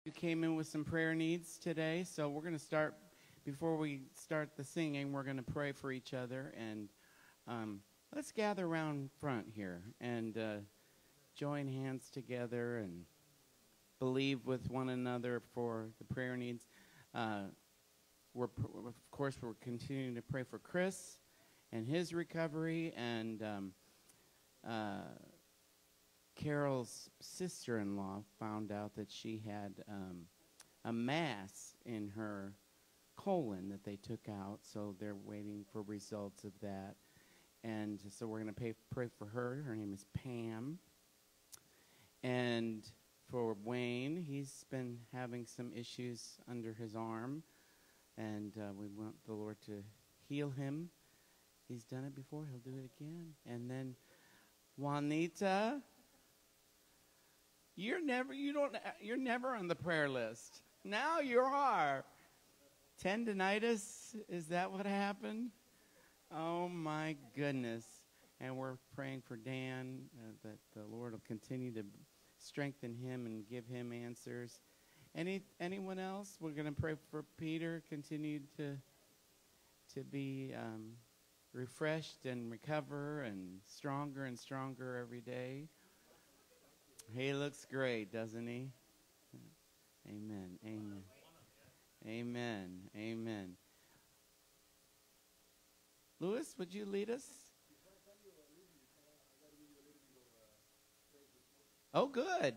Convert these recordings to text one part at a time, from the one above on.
You came in with some prayer needs today, so we're going to start. Before we start the singing, we're going to pray for each other, and let's gather around front here and join hands together and believe with one another for the prayer needs. Of course, we're continuing to pray for Chris and his recovery, and Carol's sister-in-law found out that she had a mass in her colon that they took out, so they're waiting for results of that. And so we're going to pray for her. Her name is Pam. And for Wayne, he's been having some issues under his arm, and we want the Lord to heal him. He's done it before. He'll do it again. And then Juanita, you're never on the prayer list. Now you are. Tendinitis, is that what happened? Oh my goodness. And we're praying for Dan, that the Lord will continue to strengthen him and give him answers. Anyone else? We're going to pray for Peter, continue to be refreshed and recover and stronger every day. He looks great, doesn't he? Amen. Amen. Amen. Amen. Louis, would you lead us? Oh, good.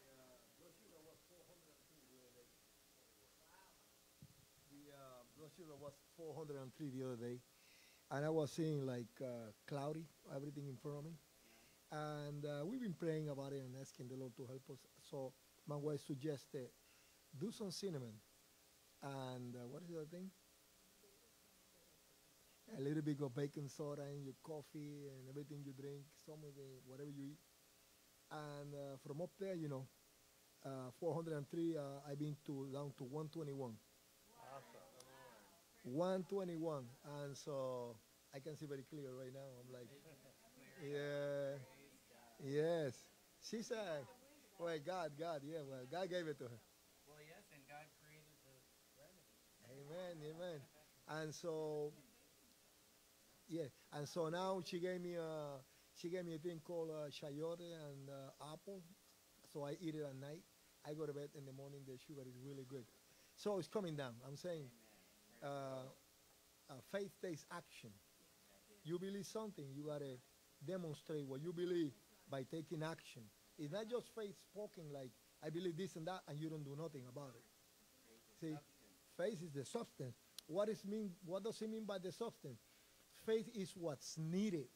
Blood sugar was 403 the other day, and I was seeing like cloudy, everything in front of me. And we've been praying about it and asking the Lord to help us. So my wife suggested do some cinnamon. And what is the other thing? A little bit of baking soda in your coffee and everything you drink, some of the, whatever you eat. And from up there, 403, I've been down to 121. 121. And so I can see very clear right now. I'm like, yeah. Yes. She said, well, God, yeah, well, God gave it to her. Well, yes, and God created the remedy. Amen. And so, yeah, and so now she gave me a thing called chayote and apple. So I eat it at night. I go to bed in the morning. The sugar is really good. So it's coming down. I'm saying, faith takes action. You believe something, you gotta demonstrate what you believe by taking action. It's not just faith spoken like, I believe this and that, and you don't do nothing about it. See, faith is the substance. What does it mean by the substance? Faith is what's needed.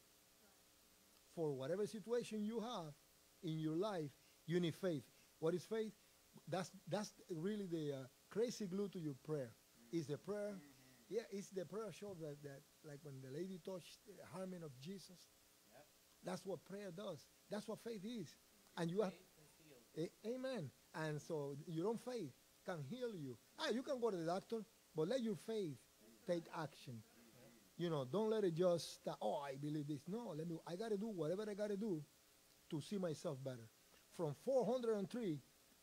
For whatever situation you have in your life, you need faith. What is faith? That's really the crazy glue to your prayer. Is the prayer. Yeah, it's the prayer show that like when the lady touched the garment of Jesus. Yep. That's what prayer does. That's what faith is. And you have, amen. And so your own faith can heal you. You can go to the doctor, but let your faith take action. Don't let it just, I believe this. No, I got to do whatever I got to do to see myself better. From 403,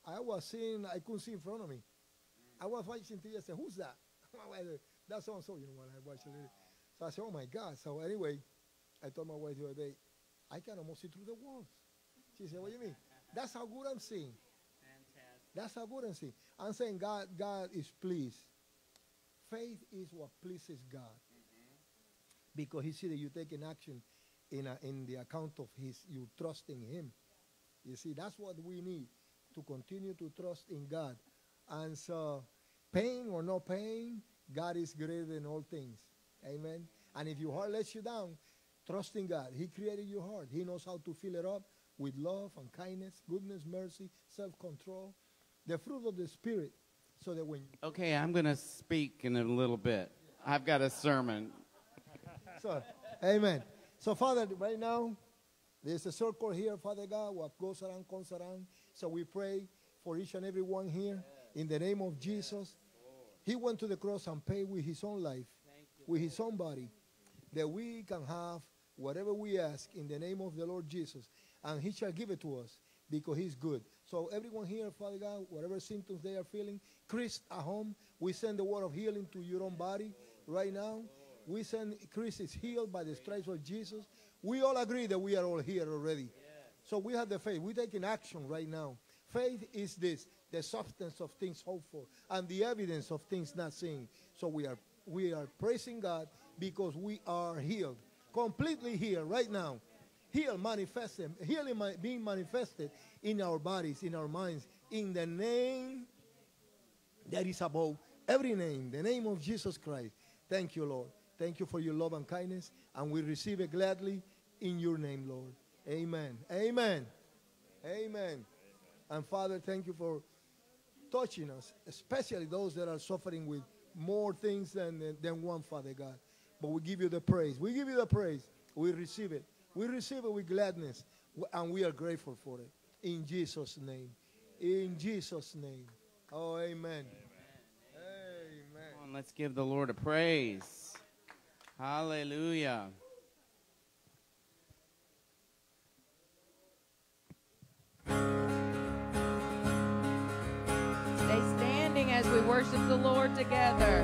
I couldn't see in front of me. I was watching TV. I said, who's that? That's so-and-so, when I watched it. So I said, oh my God. So anyway, I told my wife the other day, I can almost see through the walls. She said, what do you mean? That's how good I'm seeing. Fantastic. That's how good I'm seeing. I'm saying God is pleased. Faith is what pleases God. Because he see that you taking action in the account of you trusting him. You see, that's what we need, to continue to trust in God. And so, pain or no pain, God is greater than all things. Amen. And if your heart lets you down, trust in God. He created your heart. He knows how to fill it up with love and kindness, goodness, mercy, self-control, the fruit of the Spirit. So that when Okay, I'm going to speak in a little bit. I've got a sermon. So, amen. So, Father, right now, there's a circle here, Father God, what goes around comes around. So we pray for each and every one here in the name of Jesus. He went to the cross and paid with his own life, with his own body, that we can have whatever we ask in the name of the Lord Jesus, and he shall give it to us because he's good. So everyone here, Father God, whatever symptoms they are feeling, Chris at home, we send the word of healing to your own body right now. We send Chris is healed by the stripes of Jesus. We all agree that we are all here already. So we have the faith. We're taking action right now. Faith is this, the substance of things hoped for and the evidence of things not seen. So we are praising God because we are healed, completely healed right now. Healed, manifested, healing being manifested in our bodies, in our minds, in the name that is above every name, the name of Jesus Christ. Thank you, Lord. Thank you for your love and kindness, and we receive it gladly in your name, Lord. Amen. Amen. Amen. And Father, thank you for touching us, especially those that are suffering with more things than one, Father God. But we give you the praise. We give you the praise. We receive it. We receive it with gladness, and we are grateful for it. In Jesus' name. In Jesus' name. Oh, amen. Amen. Come on, let's give the Lord a praise. Hallelujah. Stay standing as we worship the Lord together.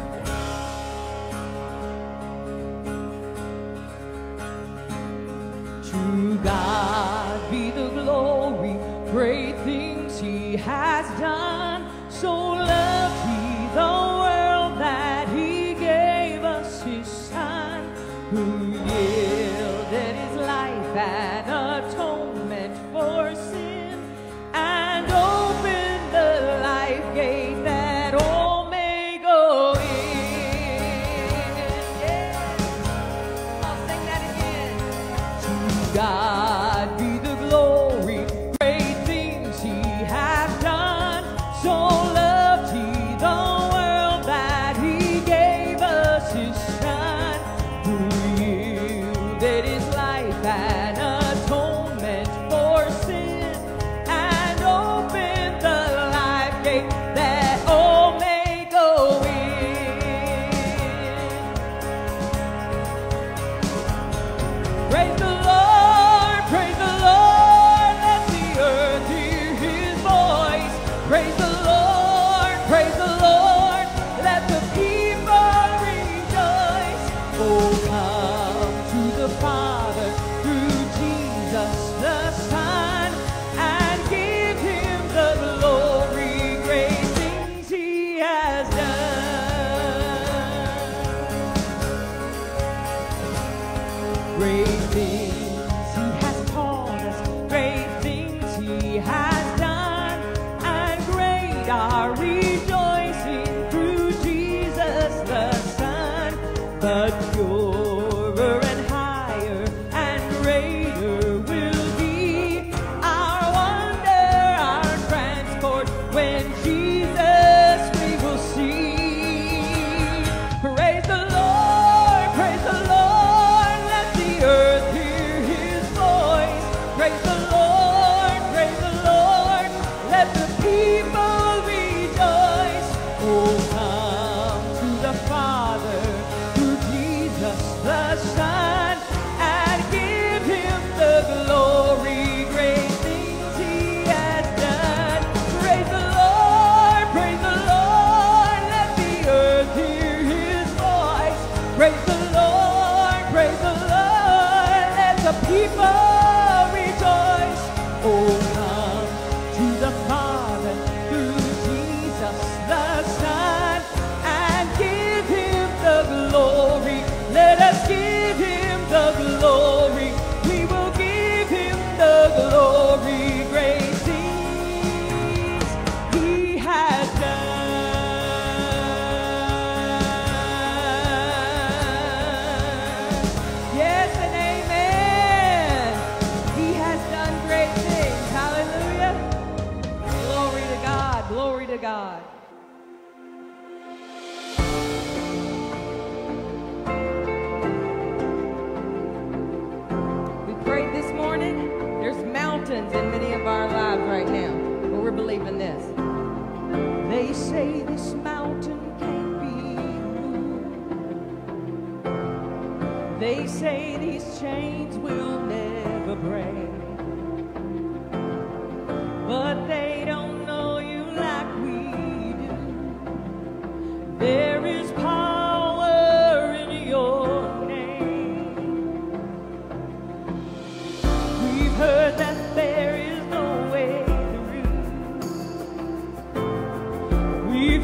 To God be the glory, great things He has done. So loved He the world that He gave us His Son, who yielded His life an atonement for sin, and opened the life gate that all may go in. Yeah. I'll sing that again. To God be the glory, great things He has done. So loved He the world that He gave us His Son, who yielded His life an atonement for sin, and opened the life gate that all may go in. Praise the Lord, praise the Lord, let the earth hear His voice. Praise the Lord, let the people rejoice. Oh, come to the Father through Jesus the Son, and give Him the glory, great things He has done. Great things He has taught us, great things He has done, and great our rejoicing through Jesus the Son. But purer and higher and greater will be our wonder, our transport, when Jesus we will see. Praise the Lord, let the earth hear His voice. Praise the Lord, let the people rejoice. Oh, come to the Father through Jesus the Son, and give Him the glory, great things He has done. Praise the Lord, let the earth hear His voice. Praise the Lord, let the people rejoice. Oh, come to the Father through Jesus the Son, and give Him the glory. Let us give Him the glory. We will give Him the glory, great things He has done. Yes and amen. He has done great things. Hallelujah. Glory to God. Glory to God. We prayed this morning. There's mountains in many of our lives right now, but we're believing this. They say this mountain can't be moved. They say these chains will never break, but they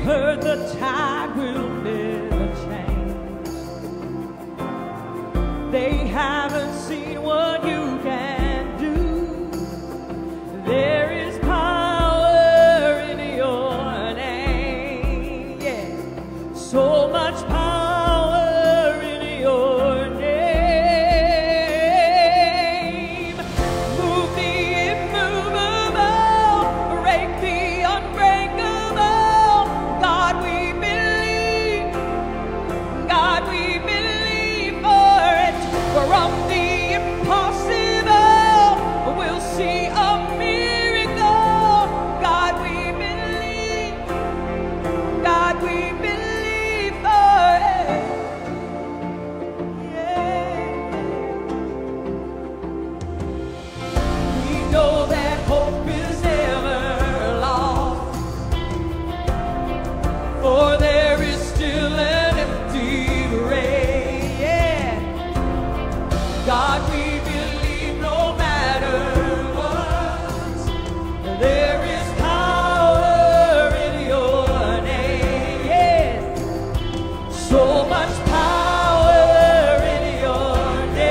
heard the tide will never change. They haven't seen what you can do. There is power in your name. Yeah. So much power in your name. Move the immovable, break the unbreakable. God, we believe. God, we believe for it. From the impossible, we'll see a miracle. God, we believe. God, we believe for it. Yeah. We know that hope is never lost, for there is still an empty grave. Yeah. God, we believe no matter what, there is power in your name. Yes. So much power in your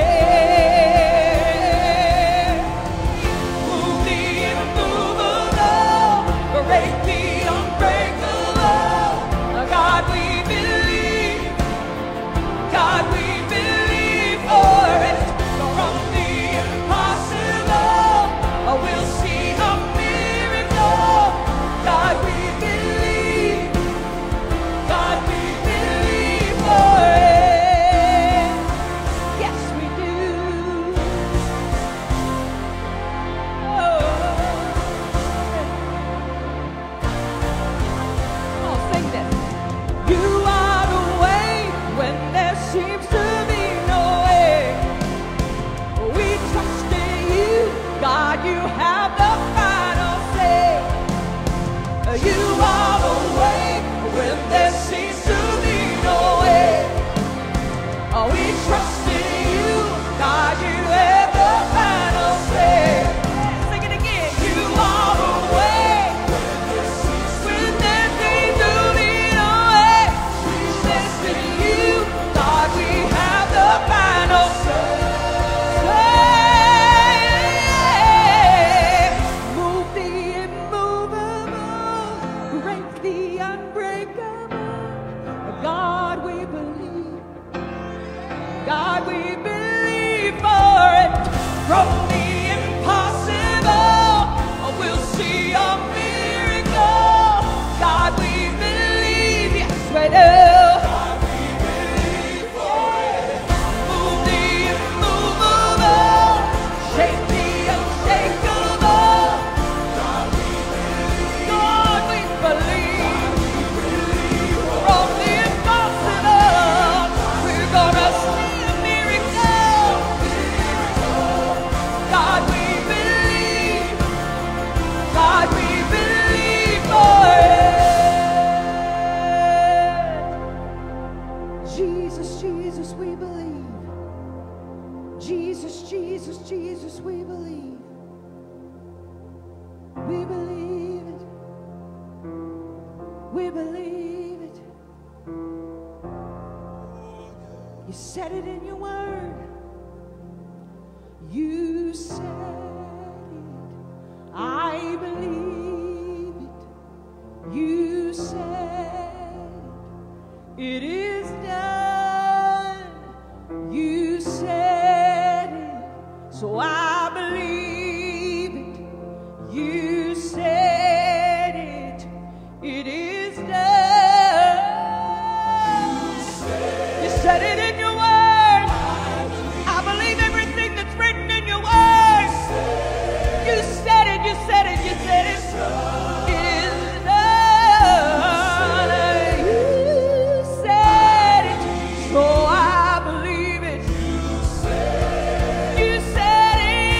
name. Move the immovable, break the unbreakable. God, we believe. God, we believe for it. From the impossible, we'll see a miracle. God, we believe. God, we believe for it. Yes, we do. Oh, sing this. You are the way when there seems to be no way. We trust in you, God. You have the final say. You are the way when there seems to be no way. We trust in you, God. You have the final say. Sing it again. You are the way when there seems to be no way. We trust in you, God. We have the final say. Move the immovable, break the unbreakable. God, we believe. God, we believe for it. From the impossible, we'll see a miracle. God, we believe. Yes, we do. God, we believe for it. Move the immovable, shake the unshakable. God, we believe. God, we believe. From the impossible, we're gonna see a miracle. God, we believe. God, we believe for it. Jesus, Jesus, we believe. Jesus, Jesus, Jesus, we believe. We believe it. We believe it. You said it in your word. You said it. I believe it. You said it. It is done. You said it. So I believe it. You said it. It is done. You said it in your word. I believe everything that's written in your word. You said it, you said it, you said it. It is done. You said it, so I believe it. You said it.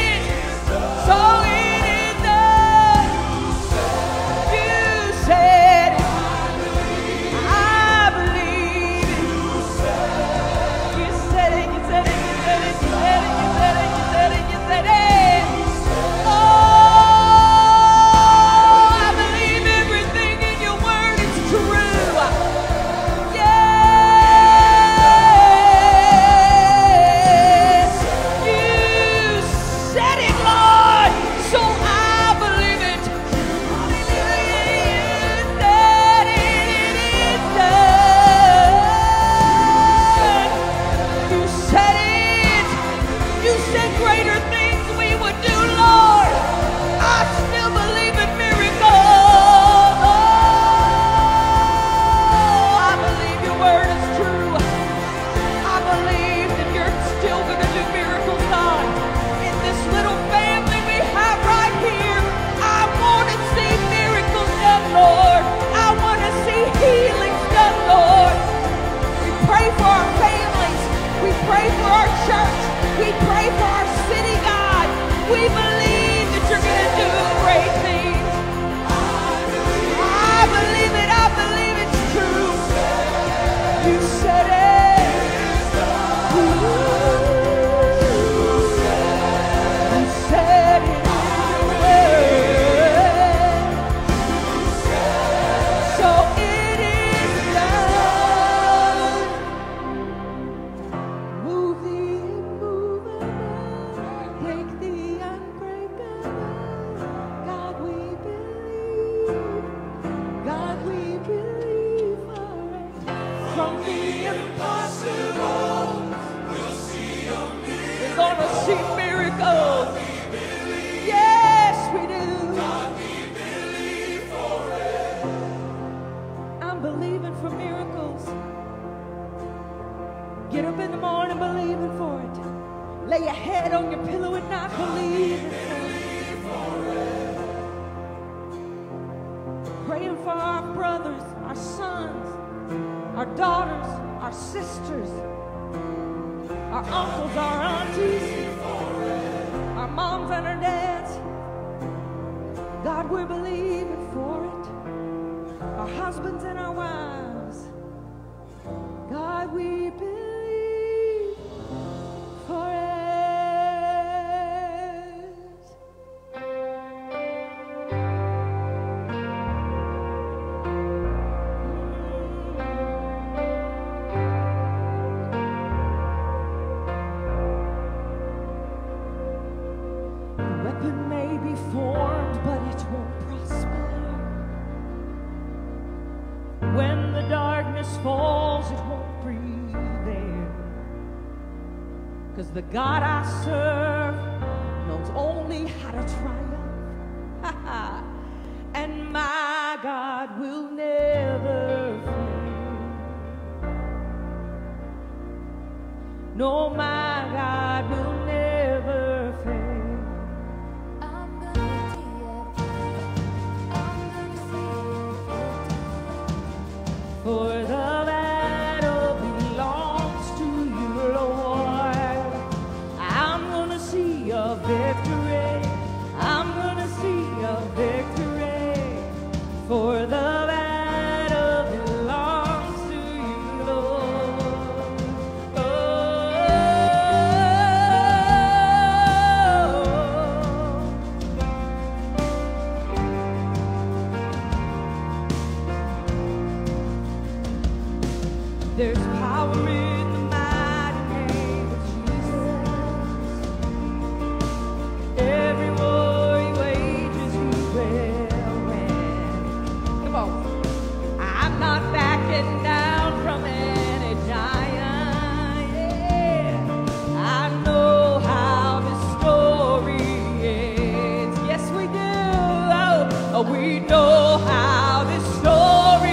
We're gonna see miracles. Yes, we do. I'm believing for miracles. Get up in the morning believing for it. Lay your head on your pillow and not believing for it. Praying for our brothers, our sons, our daughters, our sisters, our uncles, our aunties, our moms and our dads. God, we're believing for it. Our husbands and our wives. God, we believe for it. Formed, but it won't prosper. When the darkness falls, it won't prevail. 'Cause the God I serve knows only how to triumph. And my God will never fail. No, my God will never fail. For the battle belongs to you, Lord. I'm gonna see a victory. I'm gonna see a victory. For the battle belongs to you, Lord. Oh. There's power in the mighty name of Jesus. Every war he wages, he will win. Come on. I'm not backing down from any giant. Yeah. I know how this story ends. Yes, we do. Oh, we know how this story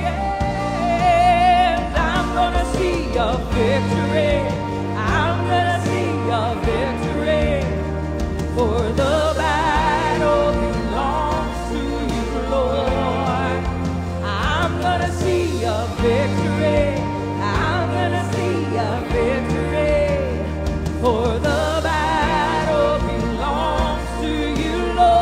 a victory. I'm gonna see a victory. For the battle belongs to you, Lord. I'm gonna see a victory. I'm gonna see a victory. For the battle belongs to you,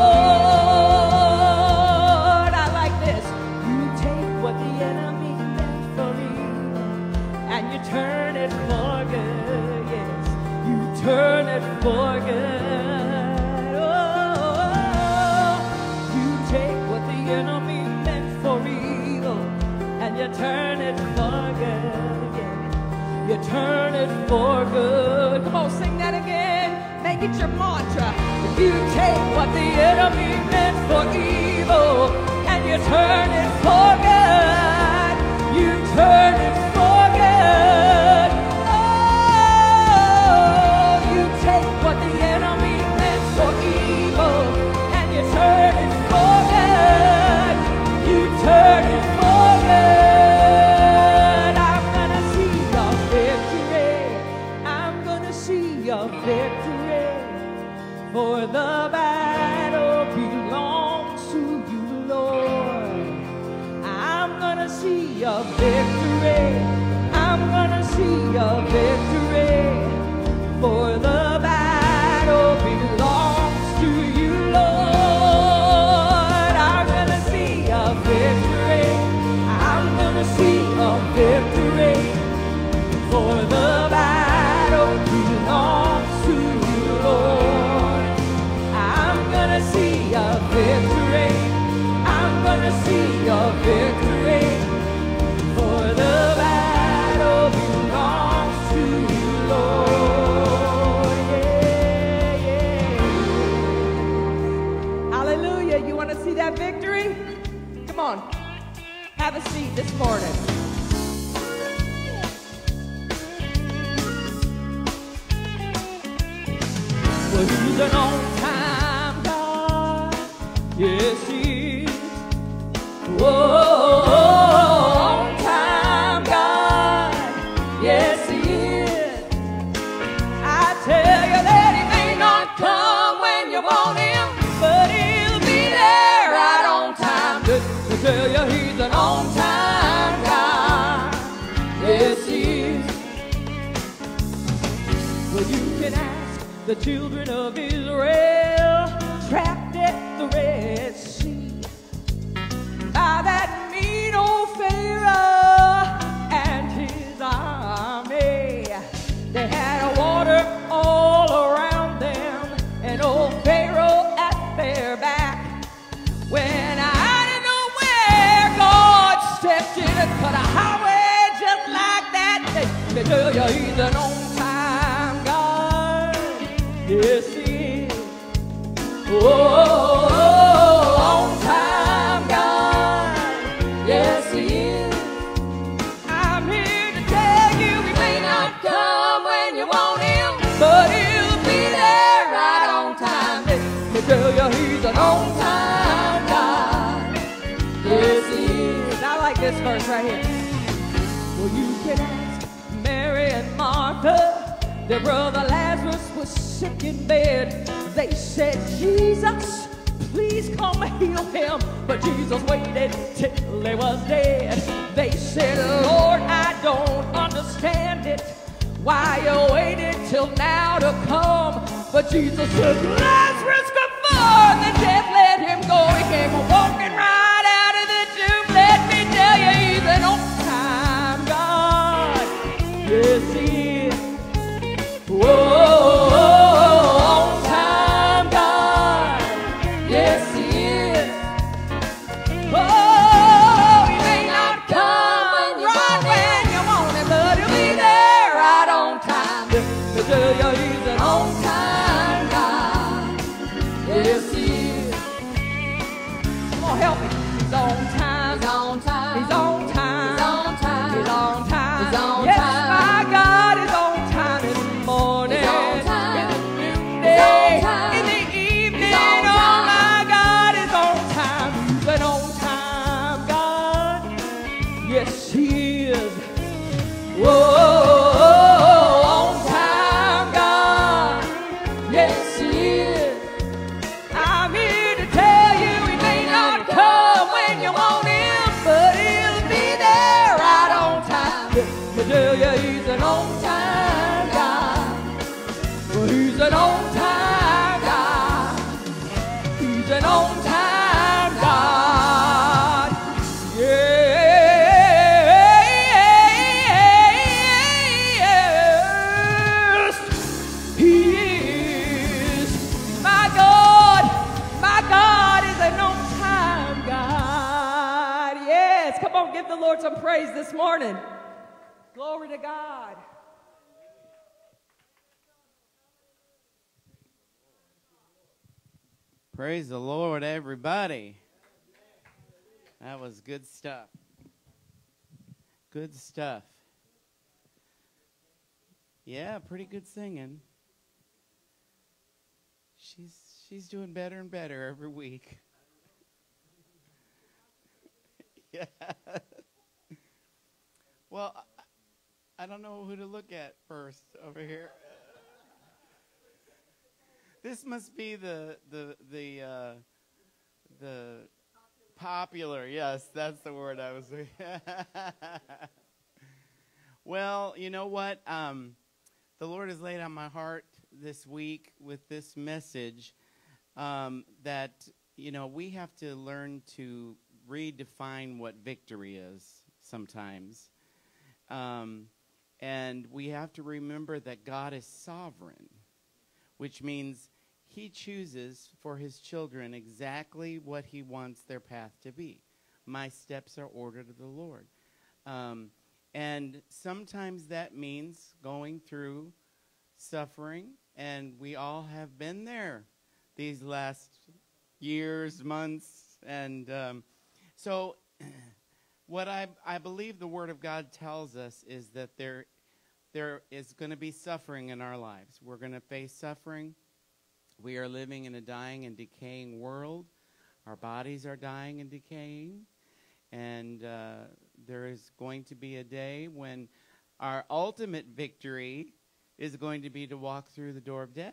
Lord. I like this. You take what the enemy meant for me, and you turn it for good, yes. You turn it for good. Oh, you take what the enemy meant for evil, and you turn it for good, yeah. You turn it for good. Come on, sing that again. Make it your mantra. You take what the enemy meant for evil, and you turn it for good. You turn it for good. Oh, you take what the enemy meant for evil, and you turn it for good. You turn it for good. I'm gonna see your victory. I'm gonna see your victory. For the battle belongs to you, Lord. I'm gonna see your victory. I'm gonna see your victory. For the battle belongs to you, Lord. I'm gonna see your victory. I'm gonna see your victory. For the battle belongs to you, Lord. I'm gonna see your victory. I'm gonna see your victory. For the battle belongs to you, Lord. Yeah, yeah. Hallelujah. You want to see that victory? Come on. Have a seat this morning. Well, he's an on-time God. Yes, he is. Whoa, on-time God. Yes, he is. I tell you that he may not come when you want him, but he'll be there right on time. To tell you he's an on-time God. Yes, he is. Well, you can ask the children of Israel trapped at the Red Sea by that mean old Pharaoh and his army. They had water all around them and old Pharaoh at their back. When out of nowhere God stepped in and cut a highway just like that. They tell you he's an on-time God. Yes, he is. Oh, on-time God. Yes, he is. I'm here to tell you he may not come when you want him, but he'll be there right on time. They tell you he's an on-time God. Yes, he is. I like this verse right here. Well, you can ask Mary and Martha. Their brother Lazarus was sick in bed. They said, Jesus, please come heal him. But Jesus waited till he was dead. They said, Lord, I don't understand it, why you waited till now to come. But Jesus said, Lazarus, come forth. The death let him go. He came walking right out of the tomb. Let me tell you, he's an on-time God. Yes, he is. Whoa, on-time God. Yes, he is. Oh, he may not come right when you want him, but he'll be there right on time. To tell you he's an on-time God. Yes, he is. Come on, help me. He's on time. He's on time. He's on time. He's on time. He's on time. He's on time. Yes, my God is on time in the morning. He's on time. In the noonday. In the evening. Oh, my God is on time. He's an on-time God. Yes, he is. Whoa, on-time God. Yes, he is. I'm here to tell you he may not come when you want him, but he'll be there right on time. To tell you he's an on-time God. Well, he's an on-time God. He's an on-time God. Yes, he is. My God is an on-time God. Yes, come on, give the Lord some praise this morning. Glory to God. Praise the Lord, everybody. That was good stuff. Good stuff. Yeah, pretty good singing. She's doing better and better every week. Yeah. Well, I don't know who to look at first over here. This must be the popular. Yes, that's the word I was. Well, you know what? The Lord has laid on my heart this week with this message that we have to learn to redefine what victory is sometimes, and we have to remember that God is sovereign, which means he chooses for his children exactly what he wants their path to be. My steps are ordered of the Lord. And sometimes that means going through suffering, and we all have been there these last years, months. And so what I believe the Word of God tells us is that there is going to be suffering in our lives. We're going to face suffering. We are living in a dying and decaying world. Our bodies are dying and decaying. And there is going to be a day when our ultimate victory is going to be to walk through the door of death.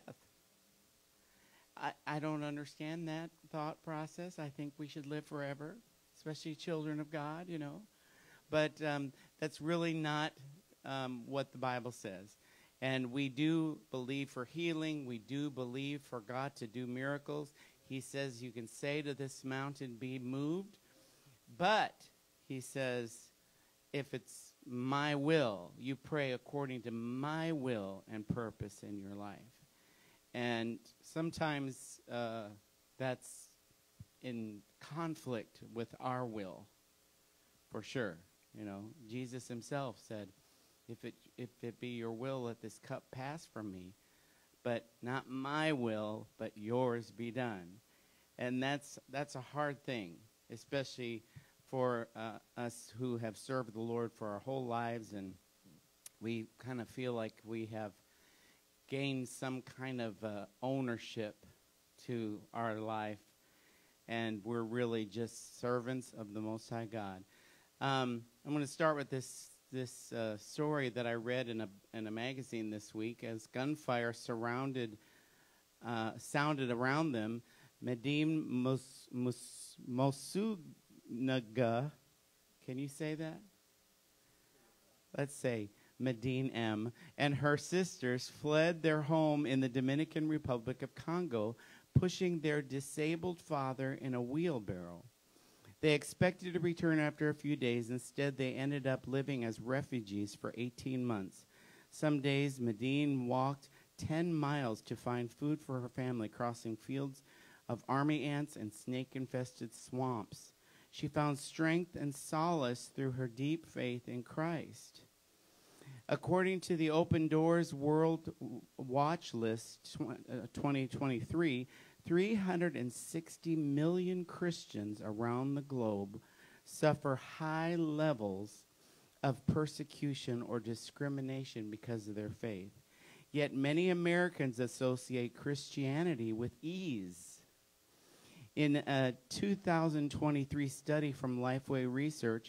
I don't understand that thought process. I think we should live forever, especially children of God, you know. But that's really not what the Bible says. And we do believe for healing. We do believe for God to do miracles. He says you can say to this mountain, be moved. But he says, if it's my will, you pray according to my will and purpose in your life. And sometimes that's in conflict with our will, for sure. You know, Jesus himself said, if it be your will, let this cup pass from me. But not my will, but yours be done. And that's a hard thing, especially for us who have served the Lord for our whole lives, and we kind of feel like we have gained some kind of ownership to our life, and we're really just servants of the Most High God. I'm going to start with this story that I read in a magazine this week. As gunfire sounded around them, Medine Mosugnaga, can you say that? Let's say Medine M. and her sisters fled their home in the Dominican Republic of Congo, pushing their disabled father in a wheelbarrow. They expected to return after a few days. Instead, they ended up living as refugees for 18 months. Some days, Medine walked 10 miles to find food for her family, crossing fields of army ants and snake-infested swamps. She found strength and solace through her deep faith in Christ. According to the Open Doors World Watch List 2023, 360 million Christians around the globe suffer high levels of persecution or discrimination because of their faith. Yet many Americans associate Christianity with ease. In a 2023 study from Lifeway Research,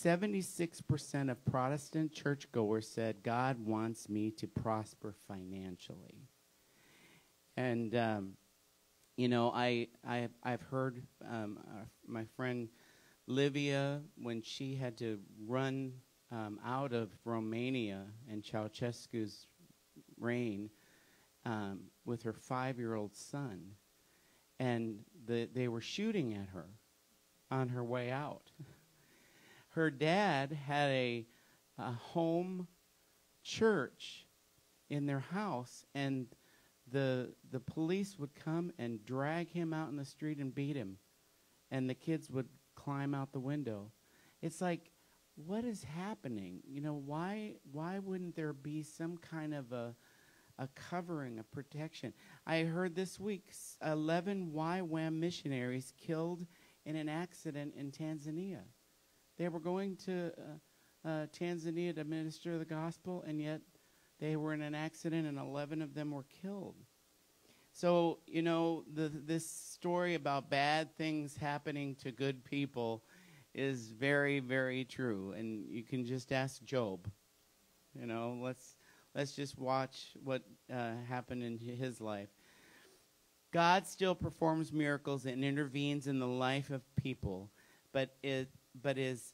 76% of Protestant churchgoers said, God wants me to prosper financially. And, you know, I've heard my friend Livia, when she had to run out of Romania and Ceausescu's reign with her 5-year-old son, and they were shooting at her on her way out. Her dad had a home church in their house, and the police would come and drag him out in the street and beat him, and the kids would climb out the window. It's like, what is happening? You know, why wouldn't there be some kind of a covering, a protection? I heard this week 11 YWAM missionaries killed in an accident in Tanzania. They were going to Tanzania to minister the gospel, and yet they were in an accident, and 11 of them were killed. So, you know, this story about bad things happening to good people is very, very true. And you can just ask Job. You know, let's just watch what happened in his life. God still performs miracles and intervenes in the life of people, but is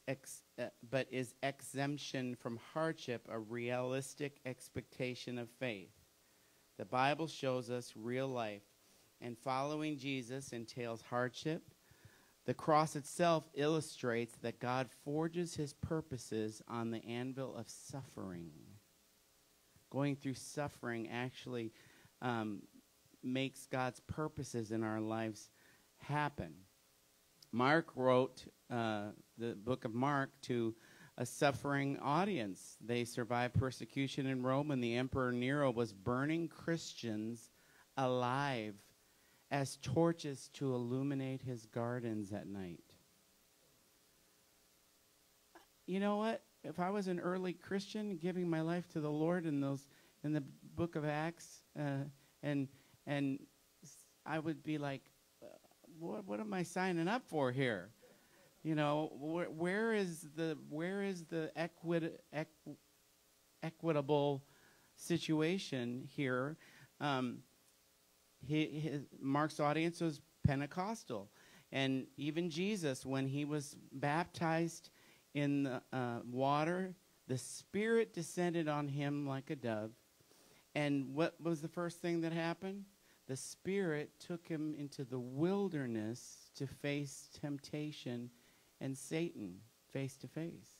exemption from hardship a realistic expectation of faith? The Bible shows us real life, and following Jesus entails hardship. The cross itself illustrates that God forges his purposes on the anvil of suffering. Going through suffering actually makes God's purposes in our lives happen. Mark wrote the book of Mark to a suffering audience. They survived persecution in Rome, and the Emperor Nero was burning Christians alive as torches to illuminate his gardens at night. You know what? If I was an early Christian giving my life to the Lord in the book of Acts, and I would be like, what am I signing up for here? You know, where is the equitable situation here? Mark's audience was Pentecostal, and even Jesus, when he was baptized in the water, the Spirit descended on him like a dove. And what was the first thing that happened? The Spirit took him into the wilderness to face temptation and Satan face to face.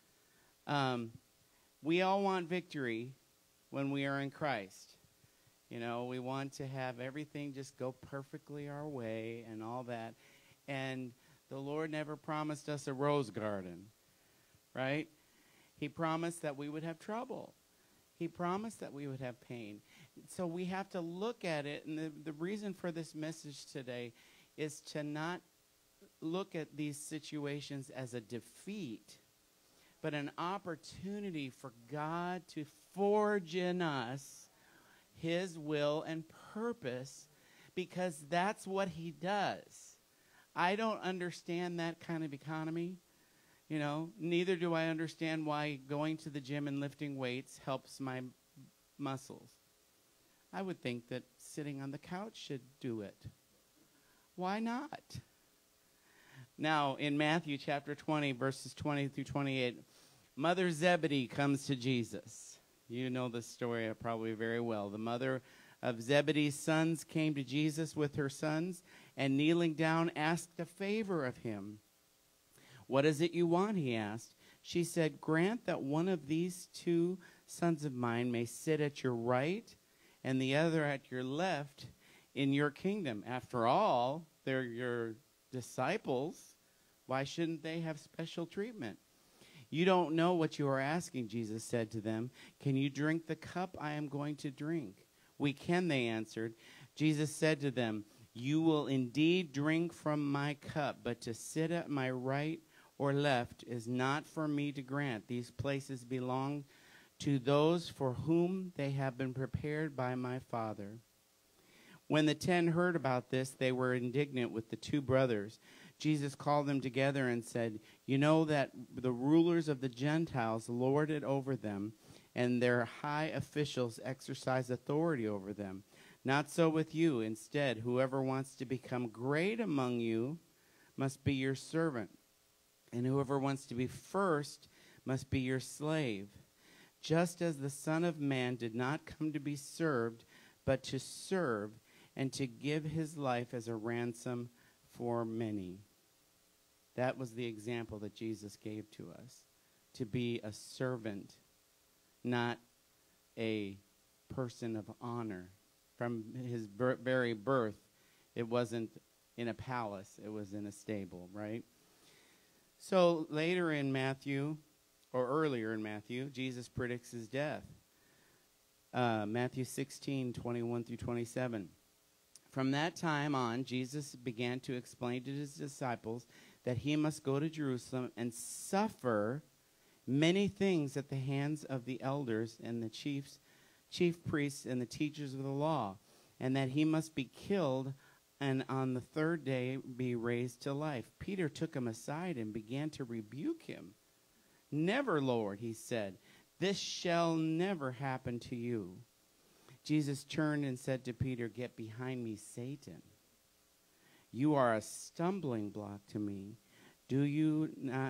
We all want victory when we are in Christ. You know, we want to have everything just go perfectly our way and all that. And the Lord never promised us a rose garden, right? He promised that we would have trouble. He promised that we would have pain. So we have to look at it, and the reason for this message today is to not look at these situations as a defeat, but an opportunity for God to forge in us His will and purpose, because that's what He does. I don't understand that kind of economy. You know, neither do I understand why going to the gym and lifting weights helps my muscles. I would think that sitting on the couch should do it. Why not? Now, in Matthew chapter 20, verses 20 through 28, Mother Zebedee comes to Jesus. You know the story probably very well. The mother of Zebedee's sons came to Jesus with her sons, and kneeling down asked a favor of him. "What is it you want?" he asked. She said, "Grant that one of these two sons of mine may sit at your right and the other at your left in your kingdom. After all, they're your disciples. Why shouldn't they have special treatment?" "You don't know what you are asking," Jesus said to them. "Can you drink the cup I am going to drink?" "We can," they answered. Jesus said to them, "You will indeed drink from my cup, but to sit at my right or left is not for me to grant. These places belong to those for whom they have been prepared by my Father." When the 10 heard about this, they were indignant with the 2 brothers. Jesus called them together and said, "You know that the rulers of the Gentiles lord it over them, and their high officials exercise authority over them. Not so with you. Instead, whoever wants to become great among you must be your servant, and whoever wants to be first must be your slave. Just as the Son of Man did not come to be served, but to serve, and to give his life as a ransom for many." That was the example that Jesus gave to us, to be a servant, not a person of honor. From his very birth, it wasn't in a palace, it was in a stable, right? So later in Matthew, or earlier in Matthew, Jesus predicts his death. Matthew 16, 21 through 27. From that time on, Jesus began to explain to his disciples that he must go to Jerusalem and suffer many things at the hands of the elders and the chief priests and the teachers of the law, and that he must be killed and on the 3rd day be raised to life. Peter took him aside and began to rebuke him. "Never, Lord," he said, "this shall never happen to you." Jesus turned and said to Peter, "Get behind me, Satan. You are a stumbling block to me. You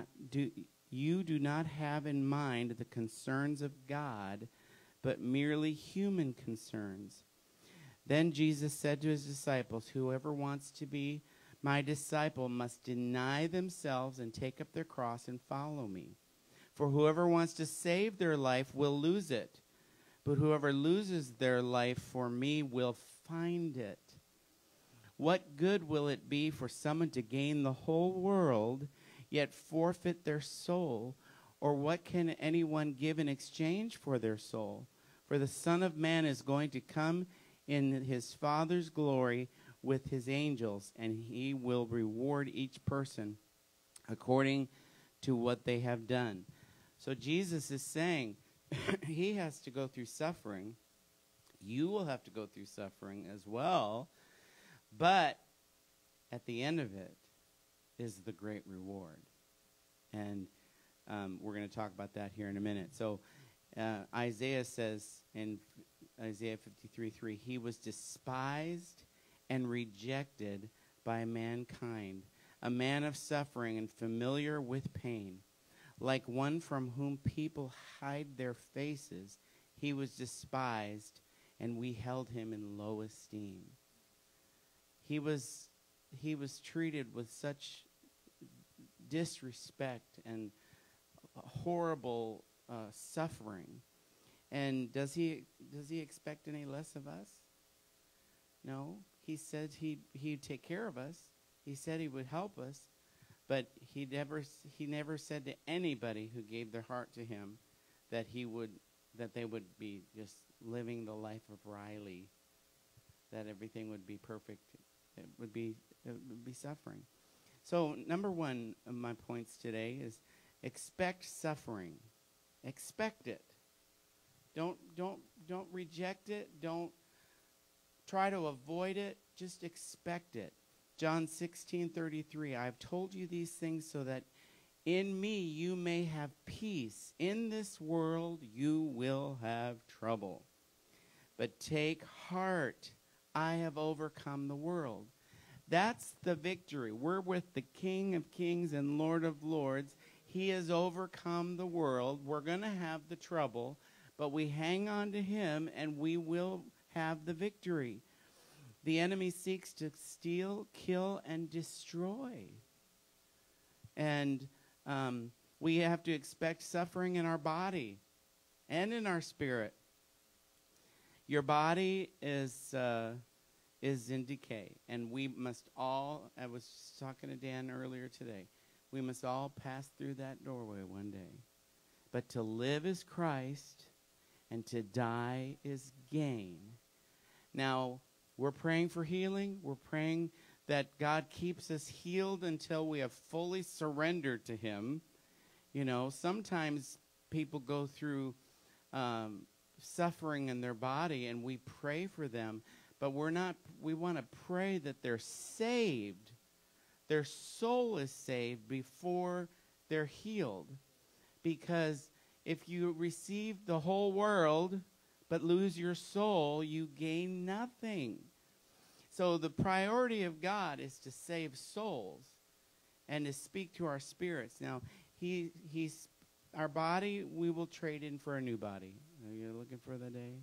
do not have in mind the concerns of God, but merely human concerns." Then Jesus said to his disciples, "Whoever wants to be my disciple must deny themselves and take up their cross and follow me. For whoever wants to save their life will lose it, but whoever loses their life for me will find it. What good will it be for someone to gain the whole world, yet forfeit their soul? Or what can anyone give in exchange for their soul? For the Son of Man is going to come in his Father's glory with his angels, and he will reward each person according to what they have done." So Jesus is saying he has to go through suffering. You will have to go through suffering as well. But at the end of it is the great reward. And we're going to talk about that here in a minute. So Isaiah says in Isaiah 53:3, he was despised and rejected by mankind, a man of suffering and familiar with pain. Like one from whom people hide their faces, he was despised, and we held him in low esteem. He was treated with such disrespect and horrible suffering. And does he expect any less of us? No. He said he'd take care of us. He said he would help us. But he never said to anybody who gave their heart to him that they would be just living the life of Riley, that everything would be perfect. It would be suffering. So number one of my points today is expect suffering. Expect it. Don't reject it. Don't try to avoid it. Just expect it. John 16:33, I have told you these things so that in me you may have peace. In this world you will have trouble. But take heart, I have overcome the world. That's the victory. We're with the King of Kings and Lord of Lords. He has overcome the world. We're going to have the trouble, but we hang on to him and we will have the victory. The enemy seeks to steal, kill, and destroy. And we have to expect suffering in our body and in our spirit. Your body is in decay, and we must all, I was talking to Dan earlier today, we must all pass through that doorway one day. But to live is Christ, and to die is gain. Now, we're praying for healing. We're praying that God keeps us healed until we have fully surrendered to him. You know, sometimes people go through suffering in their body, and we pray for them, but we want to pray that they're saved. Their soul is saved before they're healed. Because if you receive the whole world but lose your soul, you gain nothing. So the priority of God is to save souls and to speak to our spirits. Now, our body, we will trade in for a new body. Are you looking for the day?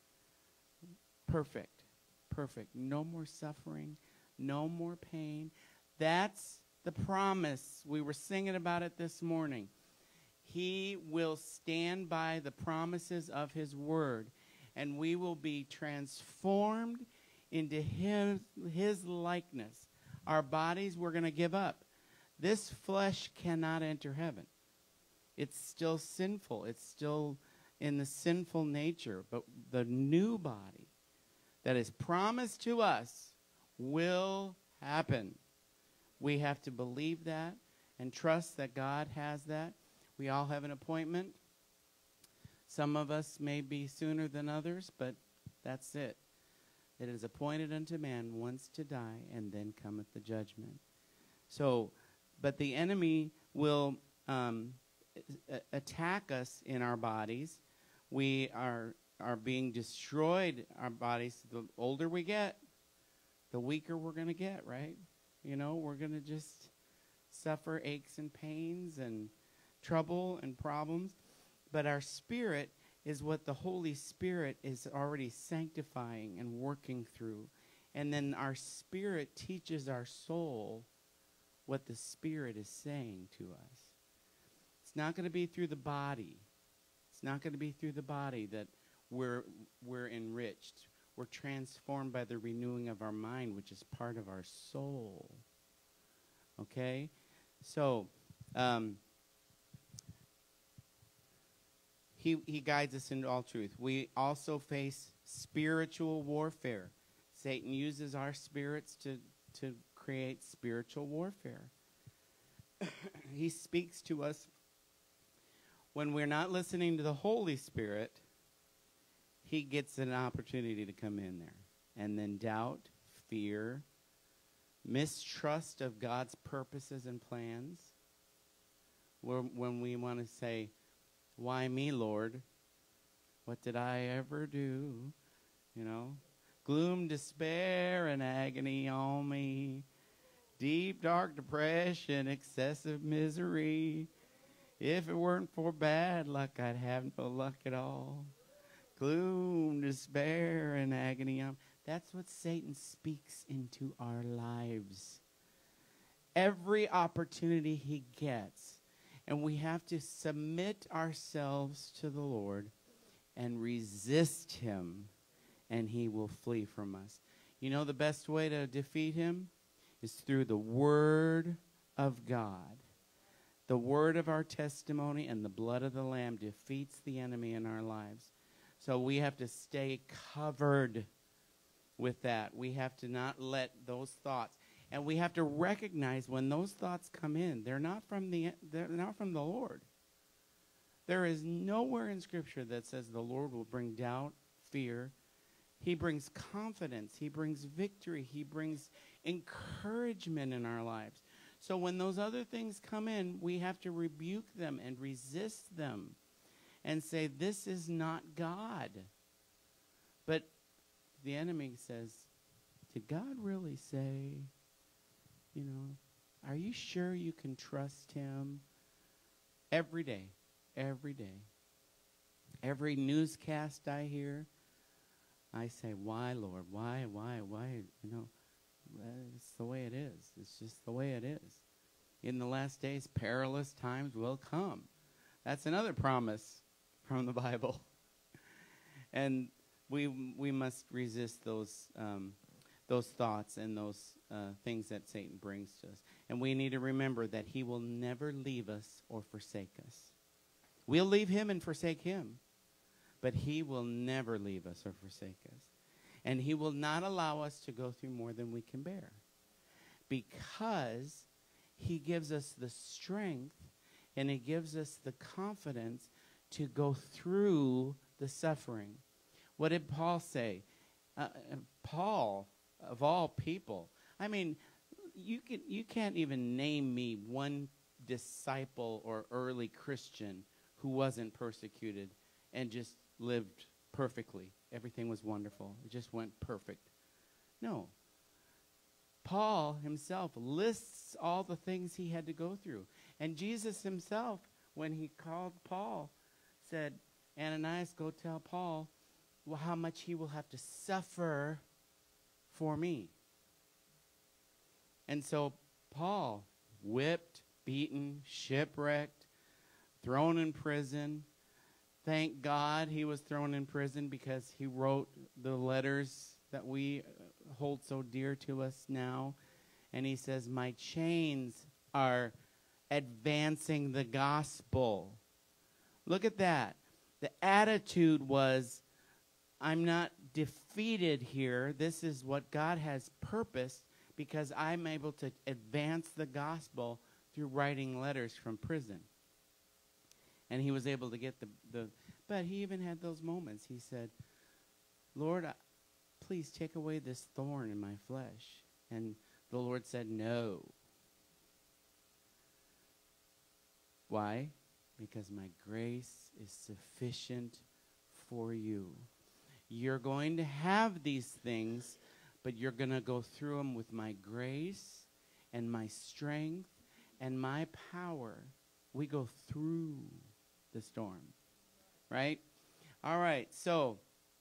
Perfect. Perfect. No more suffering. No more pain. That's the promise. We were singing about it this morning. He will stand by the promises of his word, and we will be transformed into his likeness. Our bodies we're going to give up. This flesh cannot enter heaven. It's still sinful. It's still in the sinful nature. But the new body that is promised to us will happen. We have to believe that and trust that God has that. We all have an appointment. Some of us may be sooner than others, but that's it. It is appointed unto man once to die, and then cometh the judgment. So, but the enemy will attack us in our bodies. We are being destroyed, our bodies. The older we get, the weaker we're going to get, right? You know, we're going to just suffer aches and pains and trouble and problems. But our spirit is what the Holy Spirit is already sanctifying and working through. And then our spirit teaches our soul what the Spirit is saying to us. It's not going to be through the body. It's not going to be through the body that we're enriched. We're transformed by the renewing of our mind, which is part of our soul. Okay? So, He guides us into all truth. We also face spiritual warfare. Satan uses our spirits to create spiritual warfare. He speaks to us when we're not listening to the Holy Spirit. He gets an opportunity to come in there. And then doubt, fear, mistrust of God's purposes and plans, when we want to say, why me, Lord? What did I ever do? You know, gloom, despair, and agony on me. Deep, dark depression, excessive misery. If it weren't for bad luck, I'd have no luck at all. Gloom, despair, and agony. That's what Satan speaks into our lives. Every opportunity he gets. And we have to submit ourselves to the Lord and resist him, and he will flee from us. You know the best way to defeat him is through the Word of God. The word of our testimony and the blood of the Lamb defeats the enemy in our lives. So we have to stay covered with that. We have to not let those thoughts, and we have to recognize when those thoughts come in, they're not from the Lord. There is nowhere in Scripture that says the Lord will bring doubt, fear. He brings confidence. He brings victory. He brings encouragement in our lives. So when those other things come in, we have to rebuke them and resist them and say, this is not God. But the enemy says, did God really say, you know, are you sure you can trust him? Every day, every day. Every newscast I hear, I say, why, Lord? Why? You know, it's the way it is. It's just the way it is. In the last days, perilous times will come. That's another promise from the Bible. And we must resist those thoughts and those things that Satan brings to us. And we need to remember that he will never leave us or forsake us. We'll leave him and forsake him, but he will never leave us or forsake us. And he will not allow us to go through more than we can bear, because he gives us the strength and he gives us the confidence to go through the suffering. What did Paul say? Paul, of all people, I mean, you can't even name me one disciple or early Christian who wasn't persecuted and just lived perfectly. Everything was wonderful. It just went perfect. No. Paul himself lists all the things he had to go through. And Jesus himself, when he called Paul, said, Ananias, go tell Paul how much he will have to suffer for me. And so Paul, whipped, beaten, shipwrecked, thrown in prison. Thank God he was thrown in prison, because he wrote the letters that we hold so dear to us now. And he says, my chains are advancing the gospel. Look at that. The attitude was, I'm not defeated here. This is what God has purposed, because I'm able to advance the gospel through writing letters from prison. And he was able to get but he even had those moments. He said, Lord, please take away this thorn in my flesh. And the Lord said, no. Why? Because my grace is sufficient for you. You're going to have these things, but you're going to go through them with my grace and my strength and my power. We go through the storm, right? All right, so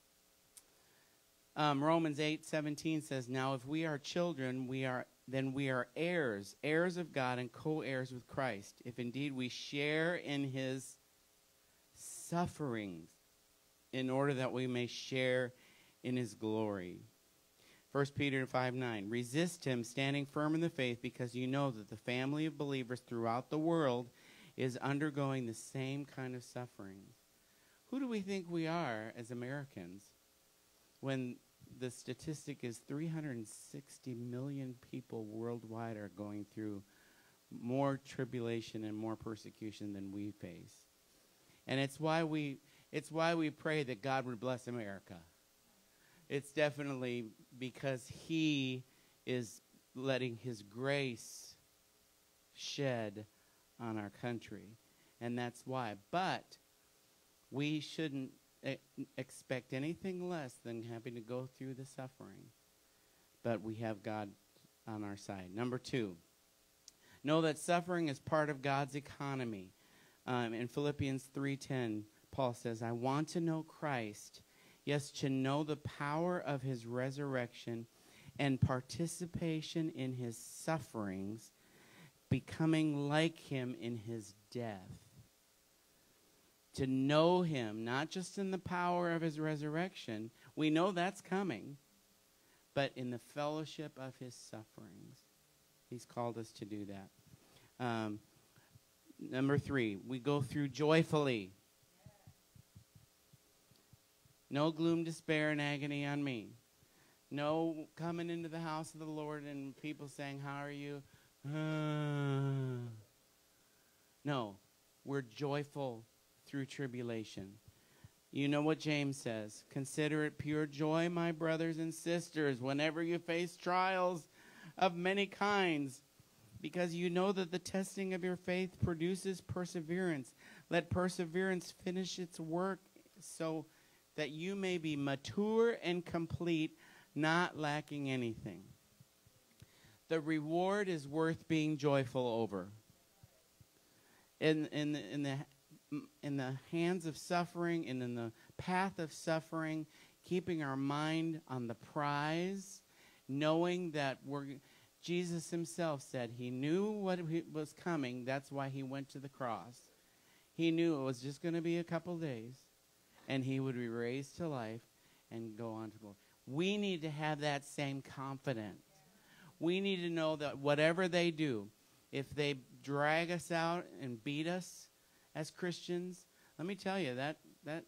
Romans 8:17 says, now if we are children, we are heirs, heirs of God and co-heirs with Christ, if indeed we share in his sufferings, in order that we may share in his glory. 1 Peter 5:9, resist him, standing firm in the faith, because you know that the family of believers throughout the world is undergoing the same kind of sufferings. Who do we think we are as Americans when the statistic is 360 million people worldwide are going through more tribulation and more persecution than we face? And it's why we pray that God would bless America. It's definitely because he is letting his grace shed on our country. And that's why. But we shouldn't expect anything less than having to go through the suffering. But we have God on our side. Number 2, know that suffering is part of God's economy. In Philippians 3:10, Paul says, I want to know Christ, yes, to know the power of his resurrection and participation in his sufferings, becoming like him in his death. To know him, not just in the power of his resurrection, we know that's coming, but in the fellowship of his sufferings. He's called us to do that. Number 3, we go through joyfully. No gloom, despair, and agony on me. No coming into the house of the Lord and people saying, how are you? No, we're joyful through tribulation. You know what James says. Consider it pure joy, my brothers and sisters, whenever you face trials of many kinds, because you know that the testing of your faith produces perseverance. Let perseverance finish its work so that you may be mature and complete, not lacking anything. The reward is worth being joyful over. In the hands of suffering and in the path of suffering, keeping our mind on the prize, knowing that Jesus himself said he knew what was coming. That's why he went to the cross. He knew it was just going to be a couple days, and he would be raised to life and go on to glory. We need to have that same confidence. We need to know that whatever they do, if they drag us out and beat us as Christians, let me tell you that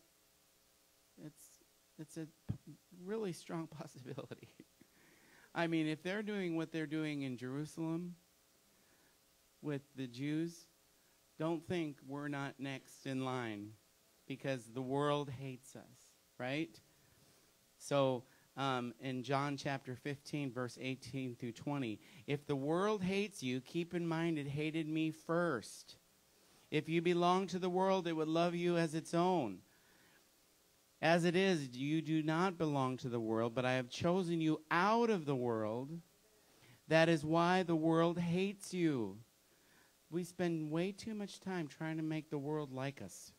it's a really strong possibility. I mean, if they're doing what they're doing in Jerusalem with the Jews, don't think we're not next in line, because the world hates us, right? So in John chapter 15, verse 18 through 20, if the world hates you, keep in mind it hated me first. If you belong to the world, it would love you as its own. As it is, you do not belong to the world, but I have chosen you out of the world. That is why the world hates you. We spend way too much time trying to make the world like us.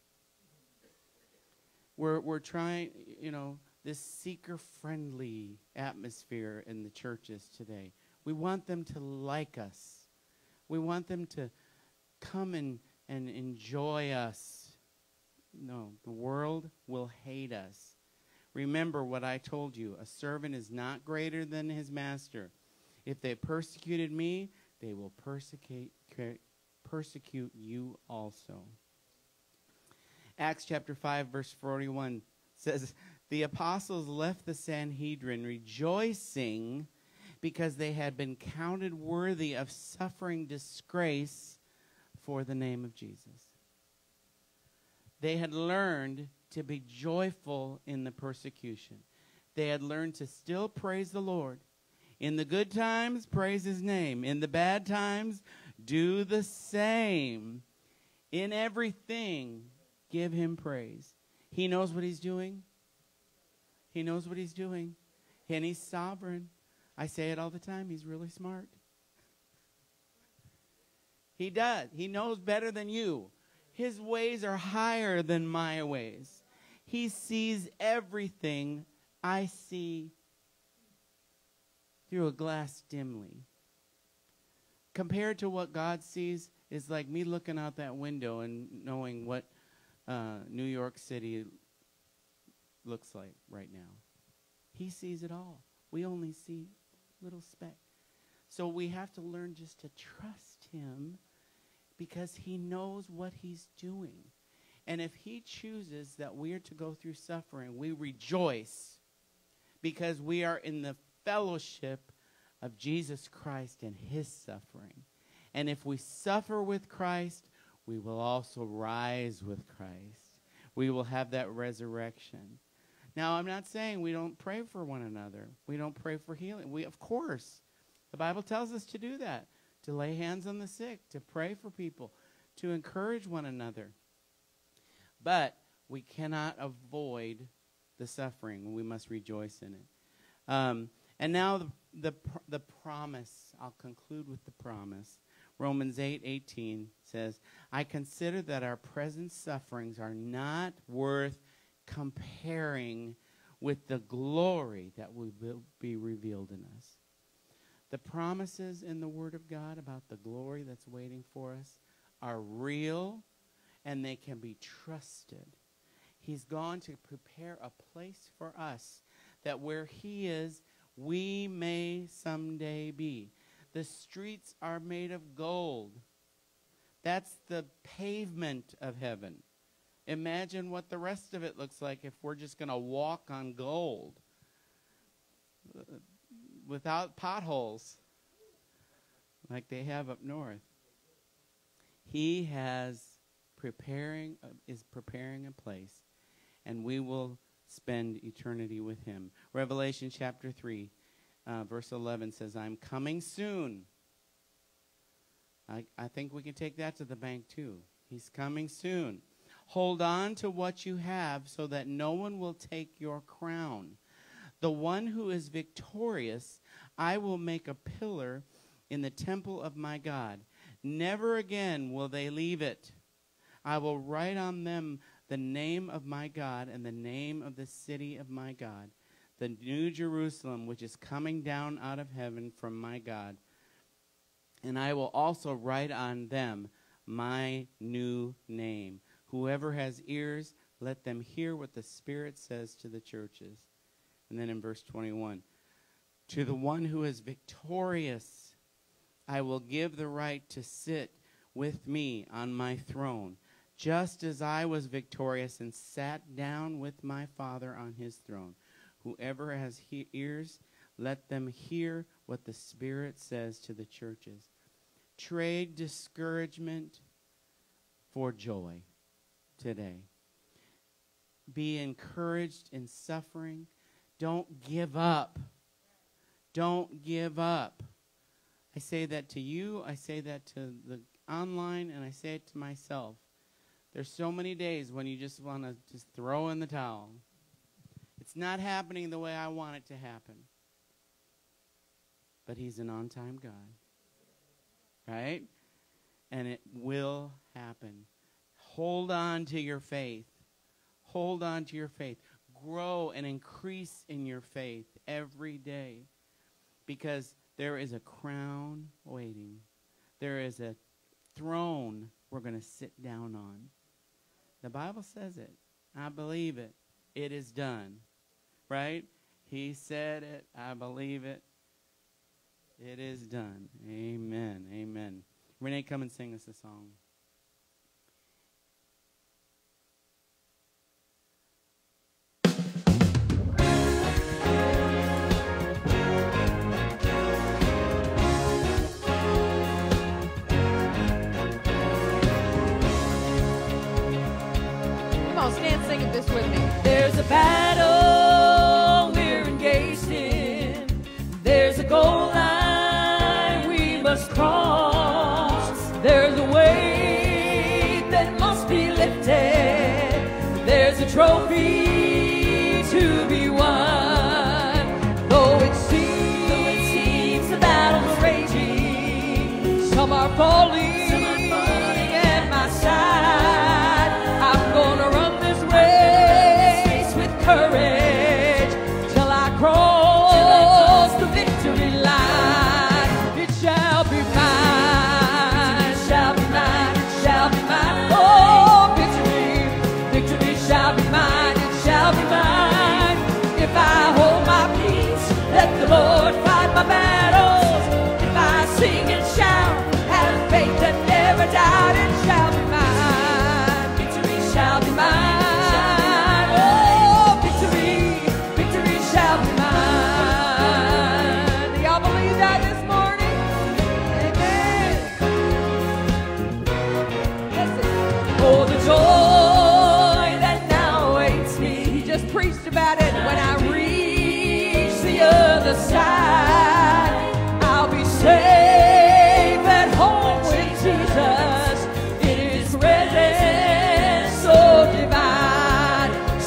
We're trying, this seeker-friendly atmosphere in the churches today. We want them to like us. We want them to come and enjoy us. No, the world will hate us. Remember what I told you. A servant is not greater than his master. If they persecuted me, they will persecute you also. Acts chapter 5, verse 41 says, the apostles left the Sanhedrin rejoicing because they had been counted worthy of suffering disgrace for the name of Jesus. They had learned to be joyful in the persecution. They had learned to still praise the Lord. In the good times, praise his name. In the bad times, do the same. In everything, give him praise. He knows what he's doing. He knows what he's doing. And he's sovereign. I say it all the time. He's really smart. He does. He knows better than you. His ways are higher than my ways. He sees everything I see through a glass dimly. Compared to what God sees is like me looking out that window and knowing what New York City looks like right now. He sees it all. We only see little speck. So we have to learn just to trust him, because he knows what he's doing. And if he chooses that we are to go through suffering, we rejoice because we are in the fellowship of Jesus Christ and his suffering. And if we suffer with Christ, we will also rise with Christ. We will have that resurrection. Now, I'm not saying we don't pray for one another. We don't pray for healing. We, of course, The Bible tells us to do that, to lay hands on the sick, to pray for people, to encourage one another. But we cannot avoid the suffering. We must rejoice in it. And now the promise. I'll conclude with the promise. Romans 8:18 says, I consider that our present sufferings are not worth comparing with the glory that will be revealed in us. The promises in the Word of God about the glory that's waiting for us are real, and they can be trusted. He's gone to prepare a place for us, that where He is, we may someday be. The streets are made of gold. That's the pavement of heaven. Imagine what the rest of it looks like if we're just going to walk on gold without potholes like they have up north. He is preparing a place, and we will spend eternity with Him. Revelation chapter 3, verse 11 says, I'm coming soon. I think we can take that to the bank too. He's coming soon. Hold on to what you have so that no one will take your crown. The one who is victorious, I will make a pillar in the temple of my God. Never again will they leave it. I will write on them the name of my God and the name of the city of my God, the new Jerusalem, which is coming down out of heaven from my God. And I will also write on them my new name. Whoever has ears, let them hear what the Spirit says to the churches. And then in verse 21, to the one who is victorious, I will give the right to sit with me on my throne, just as I was victorious and sat down with my Father on his throne. Whoever has ears, let them hear what the Spirit says to the churches. Trade discouragement for joy today. Be encouraged in suffering. Don't give up. Don't give up. I say that to you. I say that to the online, and I say it to myself. There's so many days when you just want to just throw in the towel. It's not happening the way I want it to happen. But He's an on-time God. Right? And it will happen. Hold on to your faith. Hold on to your faith. Grow and increase in your faith every day. Because there is a crown waiting. There is a throne we're going to sit down on. The Bible says it. I believe it. It is done. Right? He said it. I believe it. It is done. Amen. Amen. Renee, come and sing us a song. Come on, stand singing this with me. There's a battle we're engaged in. There's a goal line we must cross. There's a weight that must be lifted. There's a trophy to be won. Though it seems the battle's raging, some are falling at my side. I'm gonna run this race with courage till I cross the victory line. It shall be mine, it shall be mine, it shall be mine. Oh, victory, victory shall be mine, it shall be mine. If I hold my peace, let the Lord fight my battles. If I sing and shout, have faith and never doubt, it shall be mine. Victory shall be mine. Oh, victory, victory shall be mine. Do y'all believe that this morning? Amen. Listen. Oh, the joy that now awaits me. He just preached about it. When I reach the other side, I'll be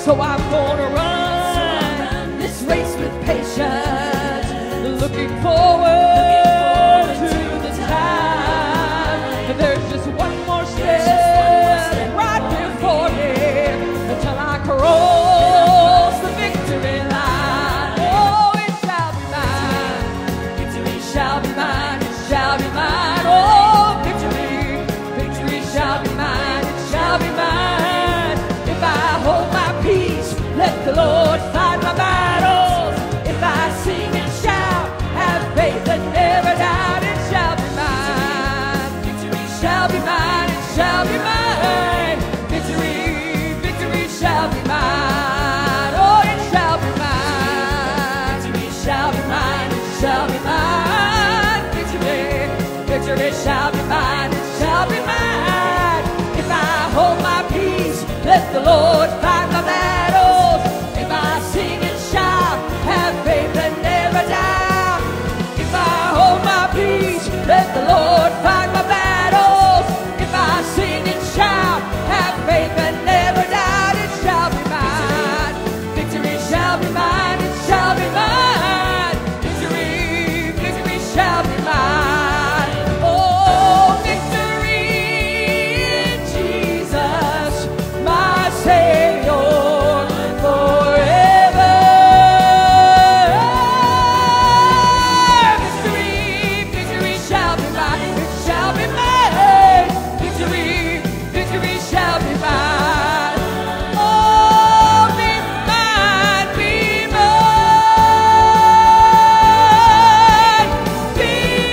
So I'm gonna run this race with patience, looking forward to the time. And there's just one more step right before me until I cross the victory line. Oh, it shall be mine. Victory shall be mine. It shall be mine. Oh, victory shall be mine. It shall be mine. If I hold my peace, let the Lord fight my battles. If I sing and shout, have faith and never doubt, it shall be mine. Victory shall be mine. It shall be mine. Victory shall be mine. Oh, it shall be mine. Victory shall be mine. It shall be mine. Victory shall be mine. It shall be mine. If I hold my peace, let the Lord fight my battles. If I sing and shout, have faith and never doubt. If I hold my peace, let the Lord fight my battles. If I sing and shout, have faith and never doubt, it shall be mine. Victory shall be mine. It shall be mine. Victory shall be mine. Oh, victory in Jesus, my Savior, forever. Victory shall be mine. It shall be mine. Victory shall be mine. Oh, be mine, be mine, be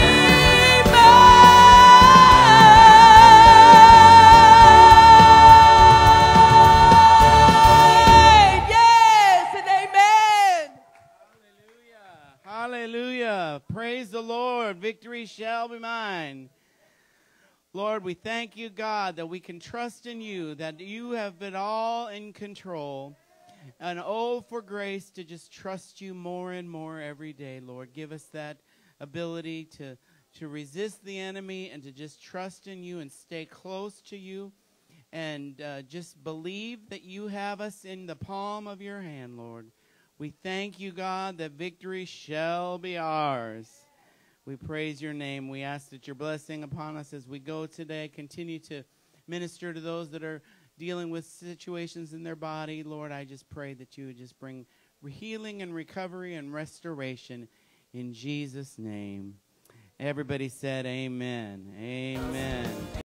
mine. Yes and amen. Hallelujah. Hallelujah. Praise the Lord. Victory shall be mine. Lord, we thank you, God, that we can trust in you, that you have been all in control. And oh, for grace to just trust you more and more every day, Lord. Give us that ability to resist the enemy and to just trust in you and stay close to you. And just believe that you have us in the palm of your hand, Lord. We thank you, God, that victory shall be ours. We praise your name. We ask that your blessing upon us as we go today. Continue to minister to those that are dealing with situations in their body. Lord, I just pray that you would just bring healing and recovery and restoration in Jesus' name. Everybody said amen. Amen.